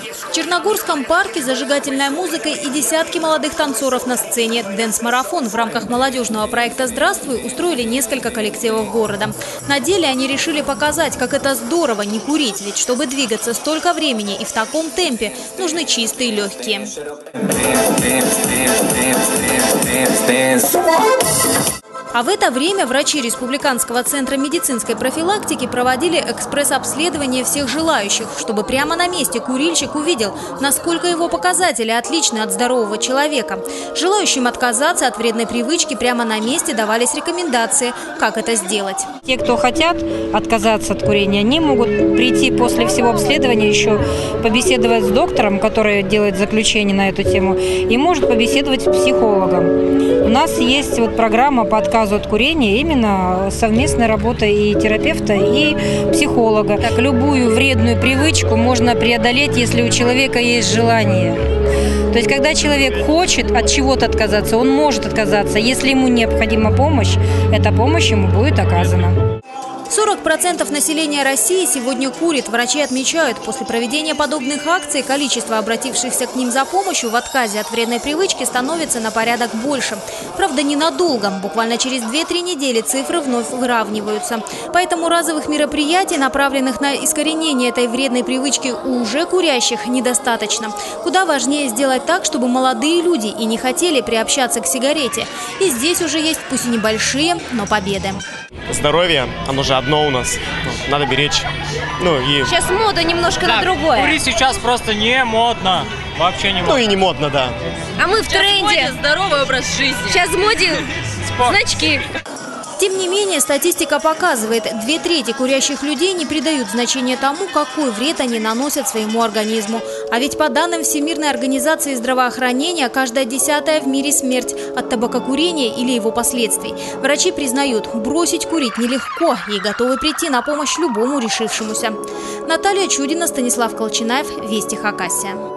В Черногорском парке зажигательная музыка и десятки молодых танцоров на сцене. Дэнс-марафон в рамках молодежного проекта «Здравствуй» устроили несколько коллективов города. На деле они решили показать, как это здорово не курить, ведь чтобы двигаться столько времени и в таком темпе, нужны чистые легкие. А в это время врачи Республиканского центра медицинской профилактики проводили экспресс-обследование всех желающих, чтобы прямо на месте курильщик увидел, насколько его показатели отличны от здорового человека. Желающим отказаться от вредной привычки прямо на месте давались рекомендации, как это сделать. Те, кто хотят отказаться от курения, они могут прийти после всего обследования, еще побеседовать с доктором, который делает заключение на эту тему, и может побеседовать с психологом. У нас есть программа по отказу от курения, именно совместная работа и терапевта, и психолога. Так, любую вредную привычку можно преодолеть, если у человека есть желание. То есть, когда человек хочет от чего-то отказаться, он может отказаться. Если ему необходима помощь, эта помощь ему будет оказана. 40% населения России сегодня курит. Врачи отмечают, после проведения подобных акций количество обратившихся к ним за помощью в отказе от вредной привычки становится на порядок больше. Правда, ненадолго. Буквально через 2-3 недели цифры вновь выравниваются. Поэтому разовых мероприятий, направленных на искоренение этой вредной привычки у уже курящих, недостаточно. Куда важнее сделать так, чтобы молодые люди и не хотели приобщаться к сигарете. И здесь уже есть, пусть и небольшие, но победы. Здоровье, оно же одно у нас, надо беречь. Сейчас мода немножко на другое. Курить сейчас просто не модно, вообще не модно. И не модно, да. А мы в тренде. Здоровый образ жизни. Сейчас в моде значки. Тем не менее, статистика показывает, 2/3 курящих людей не придают значения тому, какой вред они наносят своему организму. А ведь по данным Всемирной организации здравоохранения, каждая 10-я в мире смерть от табакокурения или его последствий. Врачи признают, бросить курить нелегко и готовы прийти на помощь любому решившемуся. Наталья Чудина, Станислав Колчинаев, Вести Хакасия.